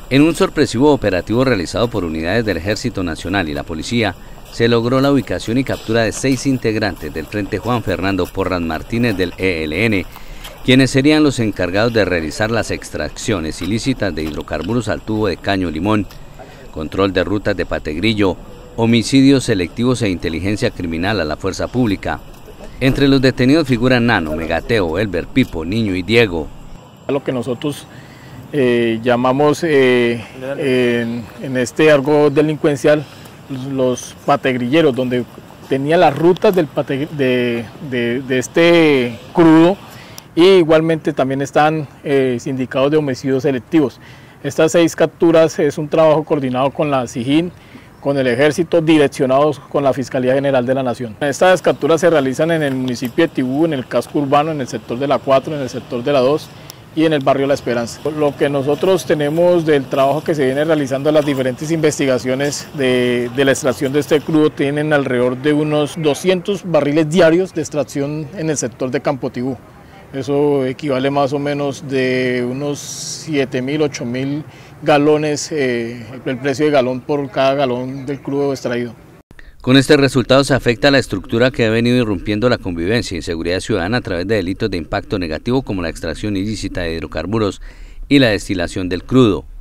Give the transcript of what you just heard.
En un sorpresivo operativo realizado por unidades del Ejército Nacional y la Policía, se logró la ubicación y captura de 6 integrantes del Frente Juan Fernando Porras Martínez del ELN, quienes serían los encargados de realizar las extracciones ilícitas de hidrocarburos al tubo de Caño Limón, control de rutas de Pategrillo, homicidios selectivos e inteligencia criminal a la fuerza pública. Entre los detenidos figuran Nano, Megateo, Elber, Pipo, Niño y Diego. Lo que nosotros llamamos en este argot delincuencial los pategrilleros, donde tenía las rutas de este crudo, y igualmente también están sindicados de homicidios selectivos. Estas 6 capturas es un trabajo coordinado con la SIJIN, con el Ejército, direccionados con la Fiscalía General de la Nación. Estas capturas se realizan en el municipio de Tibú, en el casco urbano, en el sector de la 4, en el sector de la 2 y en el barrio La Esperanza. Lo que nosotros tenemos del trabajo que se viene realizando, las diferentes investigaciones de la extracción de este crudo, tienen alrededor de unos 200 barriles diarios de extracción en el sector de Campo Tibú. Eso equivale más o menos de unos 7.000, 8.000 galones, el precio de galón por cada galón del crudo extraído. Con este resultado se afecta la estructura que ha venido irrumpiendo la convivencia y seguridad ciudadana a través de delitos de impacto negativo como la extracción ilícita de hidrocarburos y la destilación del crudo.